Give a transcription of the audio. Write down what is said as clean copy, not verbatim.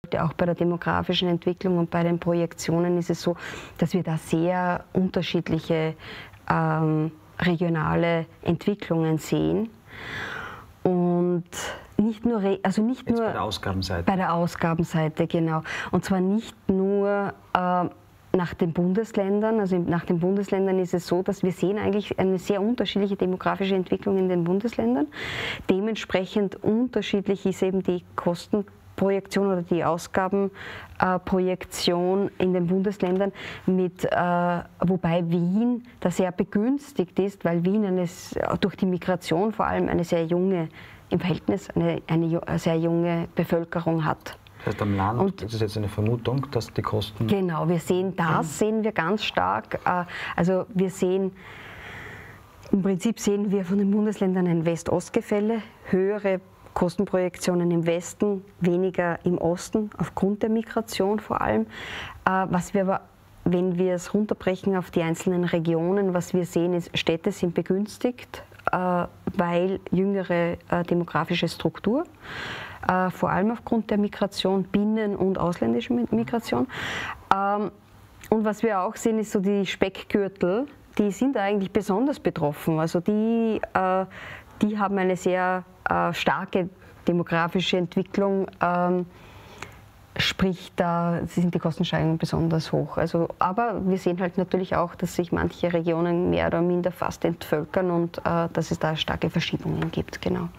Auch bei der demografischen Entwicklung und bei den Projektionen ist es so, dass wir da sehr unterschiedliche regionale Entwicklungen sehen. Und nicht nur bei der Ausgabenseite. Bei der Ausgabenseite, genau. Und zwar nicht nur nach den Bundesländern. Also nach den Bundesländern ist es so, dass wir sehen eigentlich eine sehr unterschiedliche demografische Entwicklung in den Bundesländern. Dementsprechend unterschiedlich ist eben die Kostenprojektion oder die Ausgabenprojektion in den Bundesländern, wobei Wien da sehr begünstigt ist, weil Wien durch die Migration vor allem eine sehr junge, im Verhältnis eine sehr junge Bevölkerung hat. Das heißt, am Land, das ist jetzt eine Vermutung, dass die Kosten... Genau, sehen wir ganz stark. Also im Prinzip sehen wir von den Bundesländern ein West-Ost-Gefälle, höhere Kostenprojektionen im Westen, weniger im Osten, aufgrund der Migration vor allem. Was wir aber, wenn wir es runterbrechen auf die einzelnen Regionen, was wir sehen, ist, Städte sind begünstigt, weil jüngere demografische Struktur, vor allem aufgrund der Migration, binnen- und ausländische Migration. Und was wir auch sehen, ist so die Speckgürtel, die sind eigentlich besonders betroffen. Also die haben eine sehr starke demografische Entwicklung, sprich, da sind die Kostensteigerungen besonders hoch. Also, aber wir sehen halt natürlich auch, dass sich manche Regionen mehr oder minder fast entvölkern und dass es da starke Verschiebungen gibt. Genau.